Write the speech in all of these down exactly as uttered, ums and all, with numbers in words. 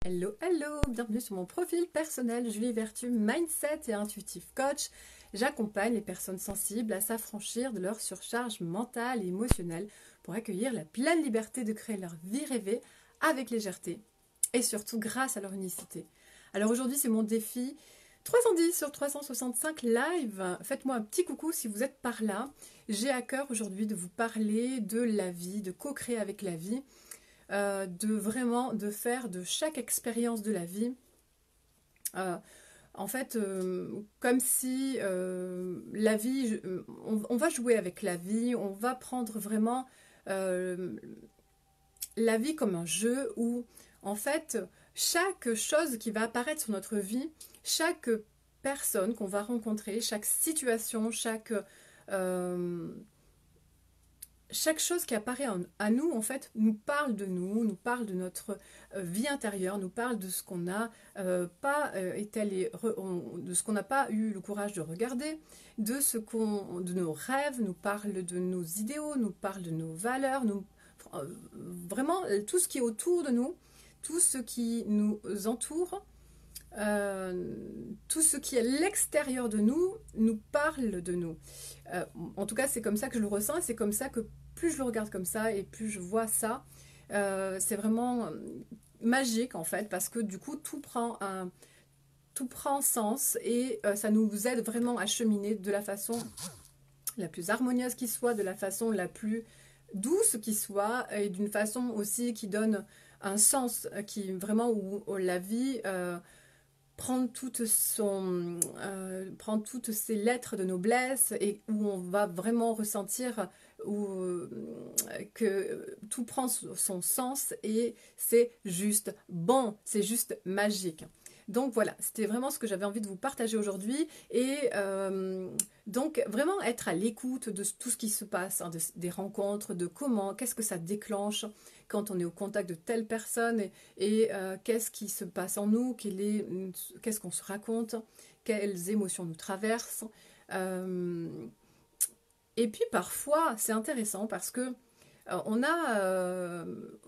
Hello, hello, bienvenue sur mon profil personnel Julie Vertu, Mindset et Intuitive Coach. J'accompagne les personnes sensibles à s'affranchir de leur surcharge mentale et émotionnelle pour accueillir la pleine liberté de créer leur vie rêvée avec légèreté et surtout grâce à leur unicité. Alors aujourd'hui c'est mon défi trois cent dix sur trois cent soixante-cinq live. Faites-moi un petit coucou si vous êtes par là. J'ai à cœur aujourd'hui de vous parler de la vie, de co-créer avec la vie. Euh, de vraiment de faire de chaque expérience de la vie euh, en fait euh, comme si euh, la vie on, on va jouer avec la vie, on va prendre vraiment euh, la vie comme un jeu où en fait chaque chose qui va apparaître sur notre vie, chaque personne qu'on va rencontrer, chaque situation, chaque euh, chaque chose qui apparaît en, à nous, en fait, nous parle de nous, nous parle de notre euh, vie intérieure, nous parle de ce qu'on n'a euh, pas euh, été allé, re, on, de ce qu'on n'a pas eu le courage de regarder, de ce qu'on, de nos rêves, nous parle de nos idéaux, nous parle de nos valeurs, nous, euh, vraiment tout ce qui est autour de nous, tout ce qui nous entoure. Euh, tout ce qui est à l'extérieur de nous nous parle de nous. Euh, en tout cas, c'est comme ça que je le ressens et c'est comme ça que plus je le regarde comme ça et plus je vois ça, euh, c'est vraiment magique en fait parce que du coup tout prend un tout prend sens et euh, ça nous aide vraiment à cheminer de la façon la plus harmonieuse qui soit, de la façon la plus douce qui soit et d'une façon aussi qui donne un sens qui vraiment où, où la vie euh, prendre toutes, son, euh, prendre toutes ces lettres de noblesse et où on va vraiment ressentir où, euh, que tout prend son sens et c'est juste bon, c'est juste magique. Donc voilà, c'était vraiment ce que j'avais envie de vous partager aujourd'hui et euh, donc vraiment être à l'écoute de tout ce qui se passe, hein, de, des rencontres, de comment, qu'est-ce que ça déclenche quand on est au contact de telle personne et, et euh, qu'est-ce qui se passe en nous, qu'est-ce qu'on se raconte, quelles émotions nous traversent. Euh, et puis parfois, c'est intéressant parce que euh, on a... Euh,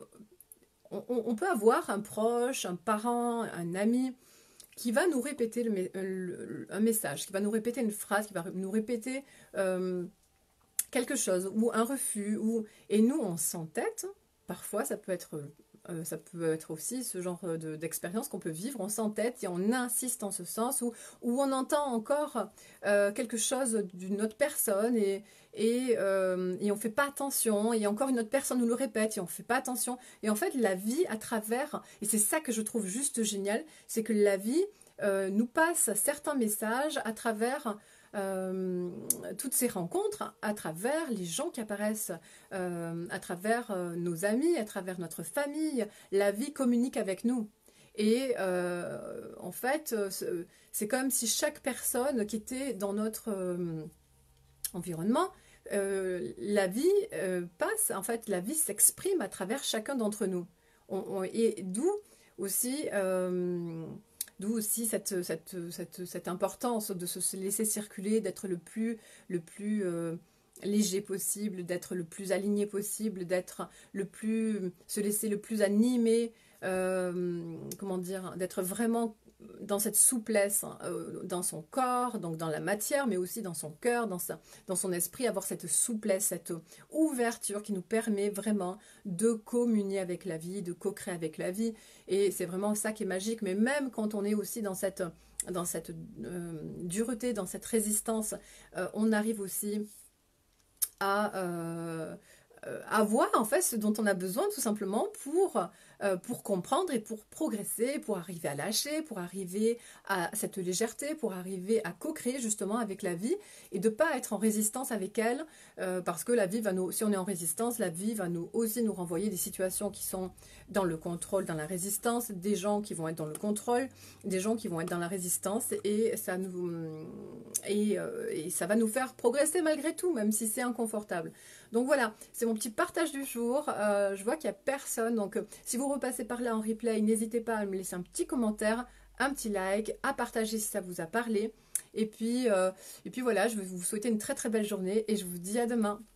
on, on peut avoir un proche, un parent, un ami qui va nous répéter le, le, un message, qui va nous répéter une phrase, qui va nous répéter euh, quelque chose, ou un refus, ou... et nous on s'entête. Parfois, ça peut être, euh, ça peut être aussi ce genre de, d'expérience qu'on peut vivre. On s'entête et on insiste en ce sens, où, où on entend encore euh, quelque chose d'une autre personne et, et, euh, et on ne fait pas attention. Et encore une autre personne nous le répète et on ne fait pas attention. Et en fait, la vie à travers, et c'est ça que je trouve juste génial, c'est que la vie euh, nous passe certains messages à travers... Euh, toutes ces rencontres à travers les gens qui apparaissent, euh, à travers euh, nos amis, à travers notre famille. La vie communique avec nous. Et euh, en fait, c'est comme si chaque personne qui était dans notre euh, environnement, euh, la vie euh, passe, en fait, la vie s'exprime à travers chacun d'entre nous. On, on, et d'où aussi... Euh, D'où aussi cette, cette, cette, cette importance de se laisser circuler, d'être le plus, le plus euh, léger possible, d'être le plus aligné possible, d'être le plus, se laisser le plus animer, euh, comment dire, d'être vraiment dans cette souplesse, euh, dans son corps, donc dans la matière, mais aussi dans son cœur, dans, sa, dans son esprit, avoir cette souplesse, cette ouverture qui nous permet vraiment de communier avec la vie, de co-créer avec la vie. Et c'est vraiment ça qui est magique. Mais même quand on est aussi dans cette, dans cette euh, dureté, dans cette résistance, euh, on arrive aussi à... Euh, à voir en fait ce dont on a besoin tout simplement pour, euh, pour comprendre et pour progresser, pour arriver à lâcher, pour arriver à cette légèreté, pour arriver à co-créer justement avec la vie et de ne pas être en résistance avec elle euh, parce que la vie va nous, si on est en résistance, la vie va nous aussi nous renvoyer des situations qui sont dans le contrôle, dans la résistance, des gens qui vont être dans le contrôle, des gens qui vont être dans la résistance et ça, nous, et, euh, et ça va nous faire progresser malgré tout, même si c'est inconfortable. Donc voilà, c'est mon petit partage du jour. Euh, je vois qu'il n'y a personne. Donc euh, si vous repassez par là en replay, n'hésitez pas à me laisser un petit commentaire, un petit like, à partager si ça vous a parlé. Et puis, euh, et puis voilà, je vais vous souhaiter une très très belle journée et je vous dis à demain.